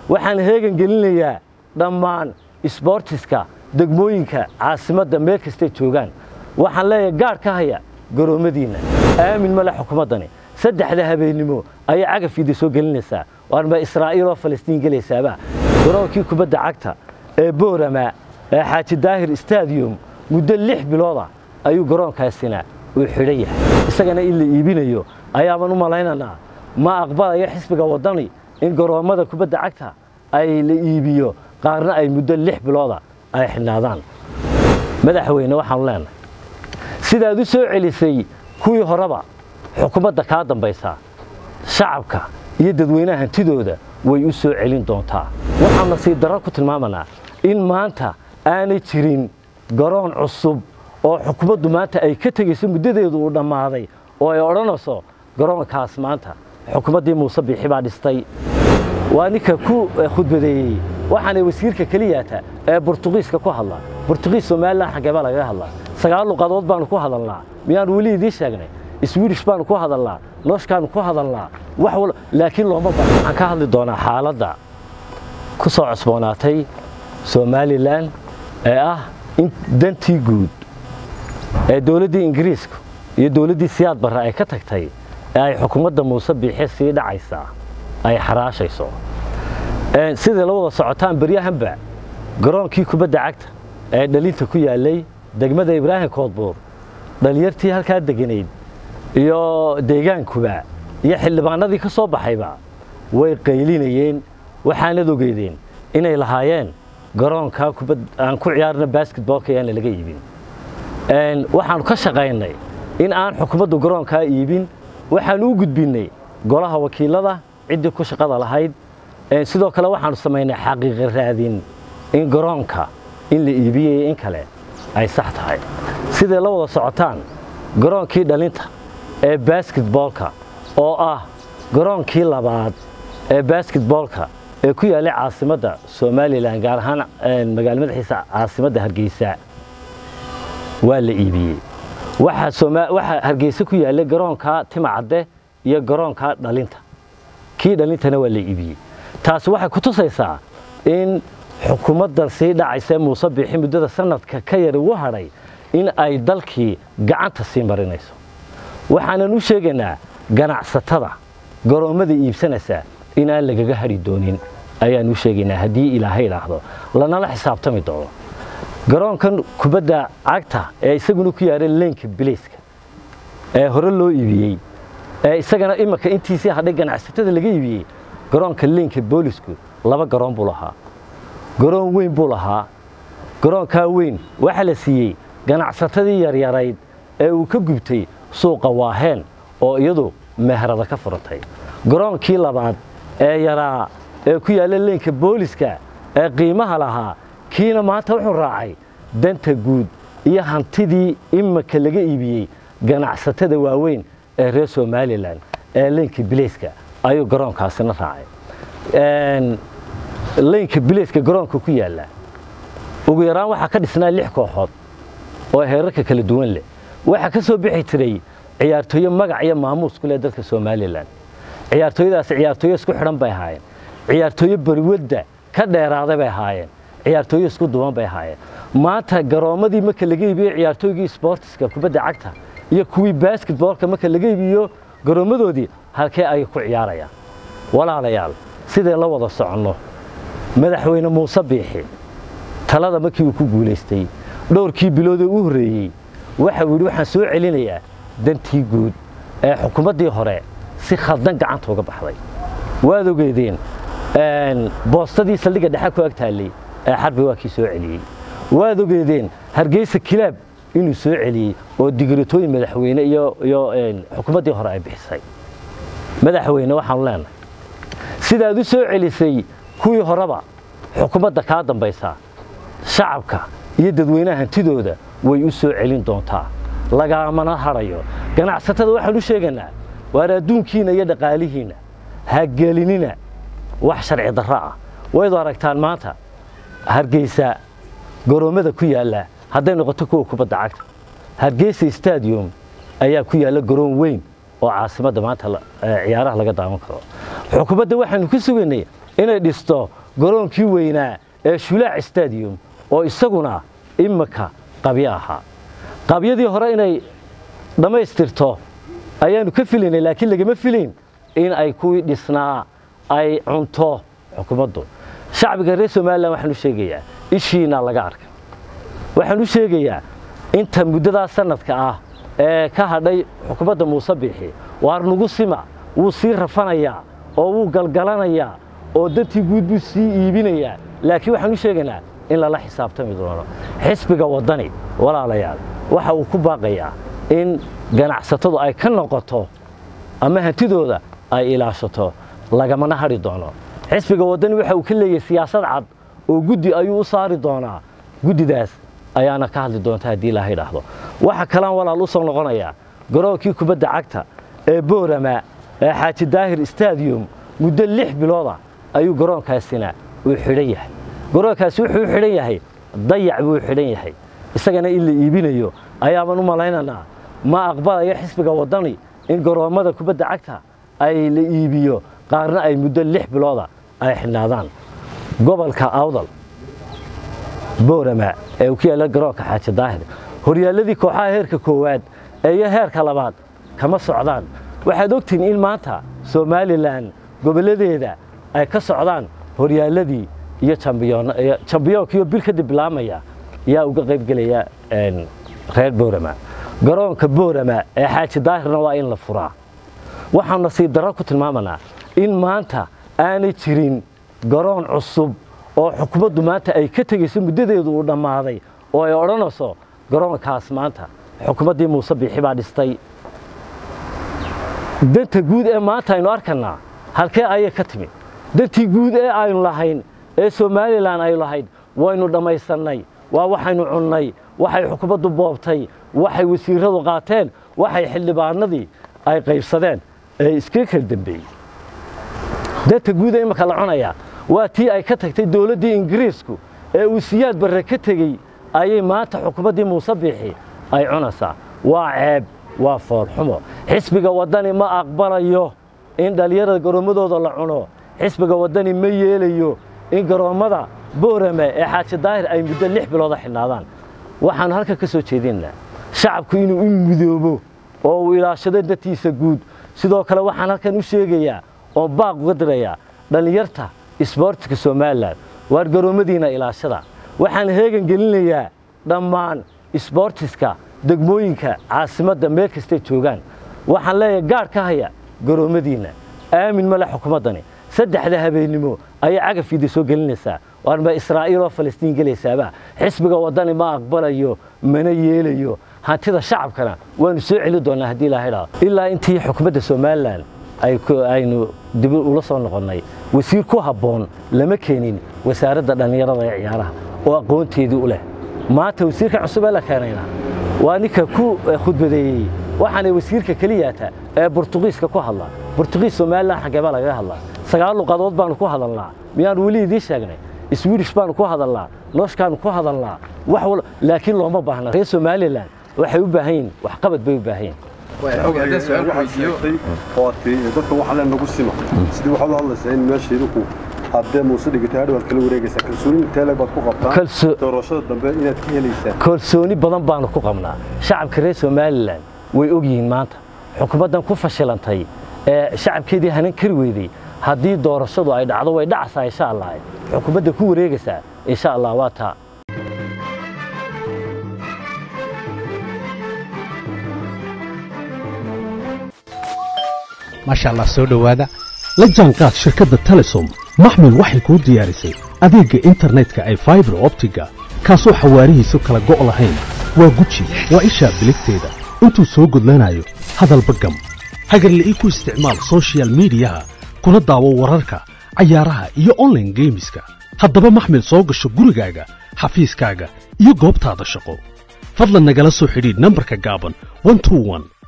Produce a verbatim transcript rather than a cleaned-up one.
waxaan heegan gelinayaa dhammaan isboortiska degmooyinka caasimadda meel kasta joogaan waxaan leeyahay gaar ka haya garoomadiina aamin mala xukuumadani saddexda habeenimo ay cagafida soo gelinaysaa waarma Israa'iil oo Falastiin galaysaaba garoonkii kubadda cagta ee Boorama ee Xaaji Daahir Stadium muddo lix bilood ah ayuu garoonkaasina uu xidhan yahay isagana in la iibinayo ayaan u maleynaynaa ma aqbalayo xisbiga wadani in garoomada kubadda cagta ay la iibiyo qaarna ay muddo lix bilood ah ay xinaadaan madaxweyne waxaan leenahay sidaad u soo celisay kuwii horeba xukuumadda ka dambaysa shacabka iyo dadweynaha hantidooda way u soo celin doontaa waxaan nasiib darro ku tilmaamanaa in maanta aanay jirin garoon cusub oo xukuumaddu maanta ay ka tagayso muddadeedu u dhamaaday oo ay odhanayso garoonkaas maanta xukuumaddii Muuse Biixi baa dhistay waa ninka ku khudbadeeyay waxaanay wasiirka kaliyaata ee Portugiiska ku hadla Portugiis Soomaaliland xagaba laga hadla sagaal luqadood baan ku hadalnaa miyaan wali idin sheegnay Swedish baan ku hadalnaa Nooshkaan ku hadalnaa wax wal laakiin looma baahan waxaan ka hadli doonaa xaaladda ku soo cusboonaatay Soomaaliland ee ah in dantii guud ee dawladda Ingiriiska iyo dawladda Siyaad Barre ay ka tagtay ee ay xukuumadda Muuse Biixi sii dhacaysa ay xaraashayso ee sida la wada socotaan baryahanba garoonkii kubadda cagta ee dhalinta ku yaalay degmada Ibraahim Koodbuur dhalinyartii halka deganeed iyo deegaankuba iyo xildhibaanadii ka soo baxayba way qaylinayeen waxaana ogeydeen inay lahaayeen garoonka kubadda aan ku ciyaarna basketballka aan laga iibin een waxaan ka shaqeynay in aan xukuumaddu garoonka iibin waxaan u gudbinay golaha wakiilada cidii ku shaqada lahayd ee sidoo kale waxaan sameynay xaqiiqo raadin in garoonka in la iibiyay in kale ay sax tahay sida la wada socotaan garoonkii dhalinta ee basketballka oo ah garoonkii labaad ee basketballka ee ku yaallay caasimadda Soomaaliland gaar ahaan magaalada madaxiisa caasimadda Hargeysa waa la iibiyay waxa Soomaaliya waxa Hargeysa ku yaallay garoonka Timacadde iyo garoonka dhalinta kii dhalintana waa la iibiyay taas waxay ku tusaysaa in xukuumadda sii dhacaysa Muuse Biixi muddada sanadka ka yar ugu haray in ay dalkii gacanta sii marinayso waxaan u sheegaynaa ganacsatada garoomada iibsanaysa in aan lagaga hari doonin ayaan u sheegaynaa hadii Ilaahay raahdo lana la xisaabtami doono garoonkan kubadda cagta ee isaguna ku yaaray leenka biliiska ee hore loo iibiyay ee isagana imaka intiisii hadhay ganacsatada laga iibiyay garoonka leenka boolisku laba garoon buu lahaa garoon weyn buu lahaa garoonka weyn waxa la siiyay ganacsatadii yar yarayd ee uu ka gubtay suuqa Waaheen oo iyadu meherada ka furatay garoonkii labaad ee yaraa ee ku yaala leenka booliska ee qiimaha lahaa kiina maanta wuxuu raacay danta guud iyo hantidii imaka laga iibiyay ganacsatada waaweyn ee reer Soomaaliland ee leenka biliiska ayuu garoonkaasina raacay een leenka biliiska garoonka ku yaala ugu yaraan waxa ka dhisnaa lix kooxood oo heerarka kala duwan leh waxa ka soo bixi jiray ciyaartooyo magac iyo maamuus ku leh dalka Soomaaliland ciyaartooyadaas ciyaartooyo isku xidhan bay ahaayeen ciyaartooyo bariwada ka dheeraaday bay ahaayeen ciyaartooyo isku duwan bay ahaayeen maanta garoomadii marka laga iibiyo ciyaartooygii sportska kubadda cagta iyo kuwii basketballka marka laga iibiyo garoomadoodii halkee ay ku ciyaarayaan walaalayaal sidee la wada socono madaxweyne Muuse Biixi talada markii uu ku guuleystay dhowrkii bilood ee u horeeyay waxa uu waxaan soo celinayaa dantii guud ee xukuumaddii hore si khaldan gacanta uga baxday waad ogeydeen een boostadii saldhiga dhexe ku agtaalay ee xarbi waa kii soo celiyay waad ogeydeen Hargeysa Kilaab inuu soo celiyay oo digritooyin madaxweyne iyo iyo een xukuumaddii hore ay bixisay madaxweyne waxaan leenahay sidaad u soo celisay kuwii horeba xukuumadda ka dambaysa shacabka iyo dadweynaha hantidooda way u soo celin doontaa lagamana harayo ganacsatada waxaan u sheegaynaa waar adduunkiina iyo dhaqaalihiina ha gelinina wax sharci darro ah way aragtaan maanta Hargeysa garoomada ku yaala hadday noqoto kuwa kubadda cagta Hargeysa Stadium ayaa ku yaala garoon weyn oo caasimadda maanta ciyaaraha laga daawan karo xukuumadda waxaan ku sugaynay inay dhisto garoonkii weynaa ee Shulaac Stadium oo isaguna imika qabyo ahaa qabyadii hore inay dhamaystirto ayaanu ka filinay laakiin lagama filin in ay ku dhisnaa ay cunto xukuumaddu shacbiga reer Soomaaliland waxaanu sheegayaa ishiina laga arkay waxaanu sheegayaa inta muddada sanadka ah ee ka hadhay xukuumadda Muuse Biixi waar nagu sima wuu sii rafanayaa oo wuu galgalanayaa oo dadkii guud buu sii iibinayaa laakiin waxaanu sheegaynaa in lala xisaabtami doono xisbiga wadani walaalayaal waxa uu ku baaqayaa in ganacsatadu ay ka noqoto ama hantidooda ay ilaashato lagamana hari doono xisbiga wadani waxa uu ka leeyahay siyaasad cad oo guddi ayuu u saari doonaa guddidaas ayaana ka hadli doonta haddii Ilaahay dhaahdo waxa kalaan walaal u soo noqonaya garoonkii kubadda cagta ee Boorama ee Xaaji Daahir Stadium muddo lix bilooda ayuu garoonkaasina uu xidhan yahay garoonkaasi wuxuu xidhan yahay dayac buu xidhan yahay isagana in la iibinayo ayaaban u malaynanaa ma aqbalayo xisbiga wadani in garoomada kubadda cagta ay la iibiyo qaarna ay muddo lix bilooda ay xidhnaadaan gobolka Awdal Boorama ee uu ka garoonka Xaaji Daahir horyaaladii kooxaha heerka koowaad ee heerka labaad kama socdaan waxaad ogtiin in maanta Somaliland goboladeeda ay ka socdaan horyaaladii iyo champion championkiyo bil ka dib bilaamaya yaa uga qayb galaya een reer Boorama garoonka Boorama ee Xaaji Daahirna waa in la furaa waxaan nasiib darro ku tilmaamanaa in maanta aanay jirin garoon cusub oo xukuumaddu maanta ay ka tagayso muddadeedu u dhamaaday oo ay oranayso garoonkaas maanta xukuumaddii Muuse Biixi baa dhistay danta guud ee maanta aynu arkanaa halkee ayay ka timid dantii guud ee aynu lahayn ee Somaliland ay lahayd waynu dhamaysanay waa waxaynu cunnay waxay xukuumaddu boobtay waxay wasiiradu qaateen waxay xildhibaanadii ay qaybsadeen ee iska kala dambeeyay danta guud ee imka la cunaya waa tii ay ka tagtay dawladdii Ingiriisku ee uu siyaad barre ka tagay ayay maanta xukuumaddii Muuse Biixi ay cunaysaa waa ceeb waa fool xumo xisbiga wadani ma aqbalayo in dhalinyarada garoomadooda la cuno xisbiga wadani ma yeelayo in garoomada Boorama ee Xaaji Daahir ay muddo lix bilood xidhnaadaan waxaan halka ka soo jeedinaa shacabku inuu u midoobo oo uu ilaashado dadkiisa guud sidoo kale waxaan halkan u sheegayaa oo baaq uga dirayaa dhalinyarta isboortiga Somaliland waar garoomadiina ilaashada waxaan heegan gelinayaa dhammaan isboortiska degmooyinka caasimadda meel kasta joogaan waxaan leeyahay gaar ka haya garoomadiina aamin mala xukuumadani saddexda habeenimo ay cagafida soo gelinaysaa waarba Israa'iil oo Falastiin galaysaaba xisbiga wadani ma aqbalayo mana yeelayo hantida shacabkana waanu soo celi doonaa haddii Ilaahay dhaho ilaa intii xukuumadda Somaliland ay aynu dib u soo noqonay wasiir ku haboon lama keenin wasaaradda dhalinyarada ee ciyaaraha oo aqoonteedu u leh maanta wasiirka cusub ee la keenayna waa ninka ku khudbadeeyay waxaana wasiirka kaliyaata ee Portugiiska ku hadla Portugiis Somaliland xageeba laga hadla sagaal luqadood baan ku hadalnaa miyaan wali idin sheegnay Swedish baan ku hadalnaa Nooshkaan ku hadalnaa wax laakiin looma baahna reer Somaliland waxay u baahan yihiin wax qabad bay u baahan yihiin وهذا سؤال وحيديو قاتي dadka waxa la nagu sima sidii waxa la hadlaysaa in meesheedu ku hadda Muuse dhigitaad war kala wareegaysa kalsooni teele baad ku qabtaa doorashada dambe inaad ka helaysaa kalsooni badan baan ku qabnaa shacabka reer Somaliland way og yihiin maanta xukuumaddan ku fashilantay ee shacabkeedii hanan kari weeday haddii doorashadu ay dhacdo way dhacaysaa insha Allah xukuumadda ku wareegaysa insha Allah waa taa ما شاء الله سو دhowaada la jaanqaad shirkadda Telesom maxmil waxay ku diyaarisay adeega internetka ay fiber optiga kaasoo xawaarihiisu kala go' lahayn waa guji waa isha biligteeda intuu soo gudlanayo hadalba gam hagarle ii ku isticmaal social media kuna daawo wararka cayaaraha iyo online gameska haddaba maxmil soo gasho gurigaaga xafiiskaaga iyo goobtaada shaqo fadlan nagala soo xidhiidh nambarka gaaban one two one